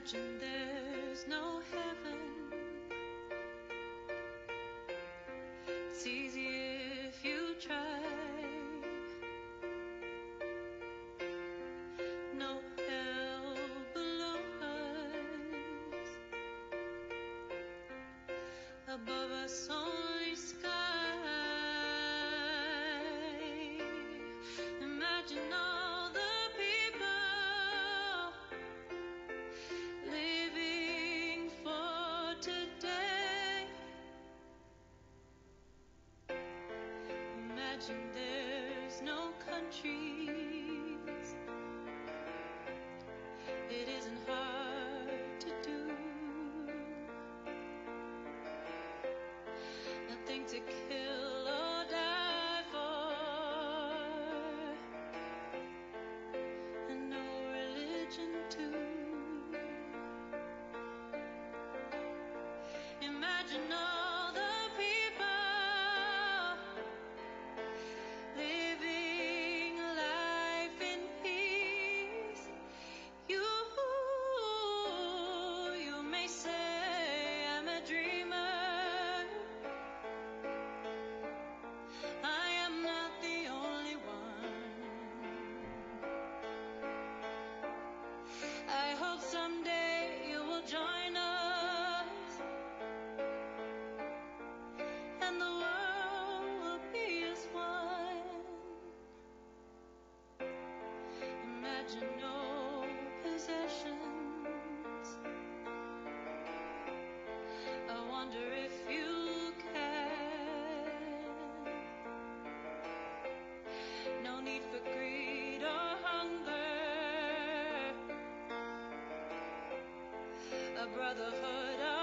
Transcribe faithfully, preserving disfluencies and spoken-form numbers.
Imagine there's no heaven. It's easy if you try. No hell below us. Above us only sky. Imagine all the people living for today. Imagine there's no countries. It isn't hard to do. Nothing to kill or die for, and no religion too. Imagine all the people living life in peace. You, you may say I'm a dreamer. I am not the only one. I hope someday you will join us, and the world will be as one. Imagine no possessions. I wonder if you can. No need for greed or hunger. A brotherhood of